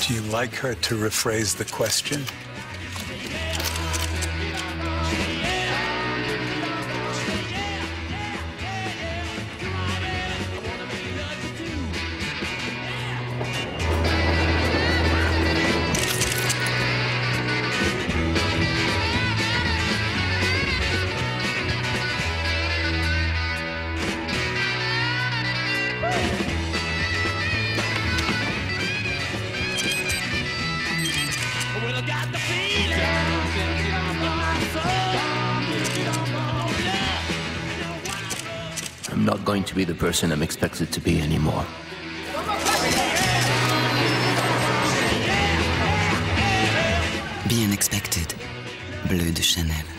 Do you like her to rephrase the question? I'm not going to be the person I'm expected to be anymore. Be Unexpected, Bleu de Chanel.